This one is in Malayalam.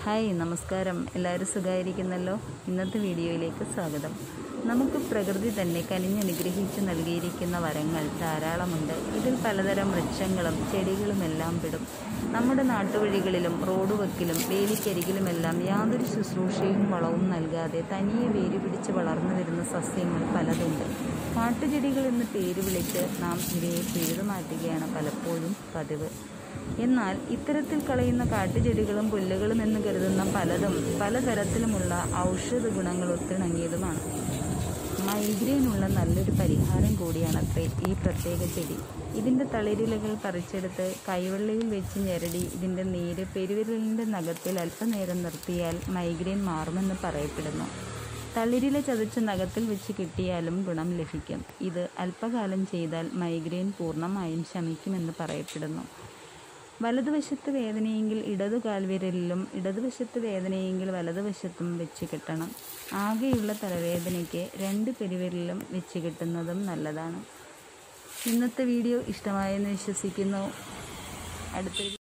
ഹായ് നമസ്കാരം. എല്ലാവരും സുഖമായിരിക്കുന്നല്ലോ. ഇന്നത്തെ വീഡിയോയിലേക്ക് സ്വാഗതം. നമുക്ക് പ്രകൃതി തന്നെ കനിഞ്ഞനുഗ്രഹിച്ച് നൽകിയിരിക്കുന്ന വരങ്ങൾ ധാരാളമുണ്ട്. ഇതിൽ പലതരം വൃക്ഷങ്ങളും ചെടികളുമെല്ലാം പെടും. നമ്മുടെ നാട്ടുവഴികളിലും റോഡ് വക്കിലും വേലിക്കരികിലുമെല്ലാം യാതൊരു ശുശ്രൂഷയും വളവും നൽകാതെ തനിയെ വേര് പിടിച്ച് വളർന്നു വരുന്ന സസ്യങ്ങൾ പലതുണ്ട്. കാട്ടുചെടികൾ എന്ന് പേര് വിളിച്ച് നാം ഇവയെ പിഴുതുമാറ്റുകയാണ് പലപ്പോഴും പതിവ്. എന്നാൽ ഇത്തരത്തിൽ കളയുന്ന കാട്ടുചെടികളും പുല്ലുകളും എന്ന് കരുതുന്ന പലതും പലതരത്തിലുമുള്ള ഔഷധ ഗുണങ്ങൾ ഒത്തിണങ്ങിയതുമാണ്. മൈഗ്രെയിനുള്ള നല്ലൊരു പരിഹാരം കൂടിയാണത്രേ ഈ പ്രത്യേക ചെടി. ഇതിൻ്റെ തളിരിലകൾ പറിച്ചെടുത്ത് കൈവെള്ളയിൽ വെച്ച് ഞെരടി ഇതിൻ്റെ നീര് പെരുവിരലിൻ്റെ നഖത്തിൽ അല്പനേരം നിർത്തിയാൽ മൈഗ്രെയിൻ മാറുമെന്ന് പറയപ്പെടുന്നു. തളിരില ചതച്ച് നഖത്തിൽ വെച്ച് കിട്ടിയാലും ഗുണം ലഭിക്കും. ഇത് അല്പകാലം ചെയ്താൽ മൈഗ്രെയിൻ പൂർണ്ണമായും ശമിക്കുമെന്ന് പറയപ്പെടുന്നു. വലതുവശത്ത് വേദനയെങ്കിൽ ഇടതു കാൽവിരലിലും ഇടതുവശത്ത് വേദനയെങ്കിൽ വലതുവശത്തും വെച്ച് കെട്ടണം. ആകെയുള്ള തലവേദനയ്ക്ക് 2 പെരുവിരലിലും വെച്ച് കെട്ടുന്നതും നല്ലതാണ്. ഇന്നത്തെ വീഡിയോ ഇഷ്ടമായെന്ന് വിശ്വസിക്കുന്നു. അടുത്ത